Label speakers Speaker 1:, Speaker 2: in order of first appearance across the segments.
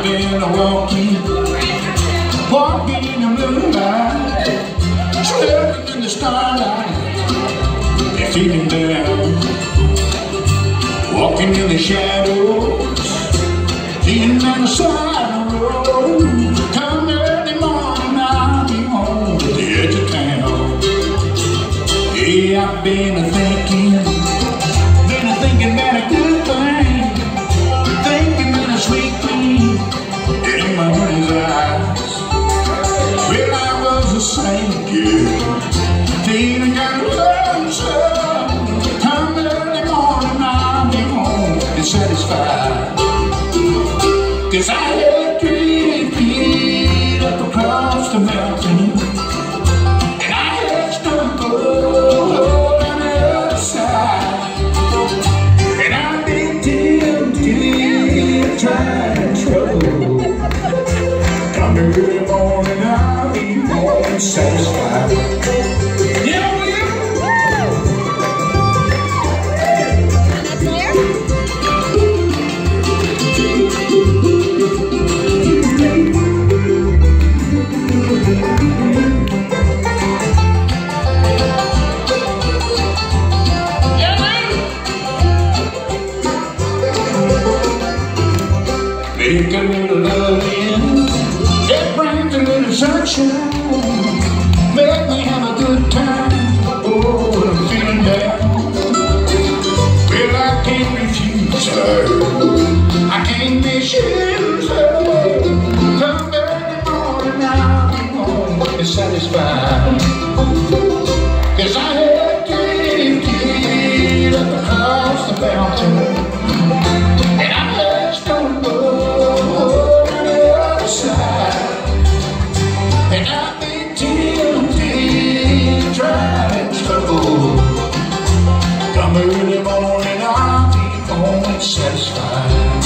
Speaker 1: been walking in the moonlight, stepping in the starlight, and feeling down, walking in the shadows, leaning on the side of the road. Come early morning, I'll be home at the edge of town. Yeah, I've been thinking about a good thing, thinking about a sweet thing in my honey's eyes. Well, I was a sinking, feeling kind of lonesome. Come early morning, I'll be home and satisfied. 'Cause I had drifted up across the mountain, and I had stumbled on the other side. And I've been tempted, trying trouble. Come early morning, I'll be home and satisfied. Yeah, make a little love in, it brings a little sunshine, make me have a good time. Oh, I'm feeling down. Well, I can't refuse her, I can't misuse her. Come early morning, I'll be home and satisfied. 'Cause I had drifted up across the mountain, and I had stumbled on the other side. And I've been tempted, trying trouble. Come early morning, I'll be home and satisfied.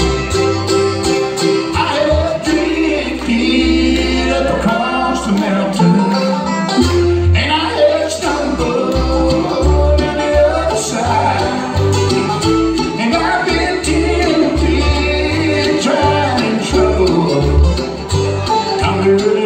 Speaker 1: I had drifted up across the mountain, and I had stumbled on the other side. And I've been tempted, trying trouble. Come early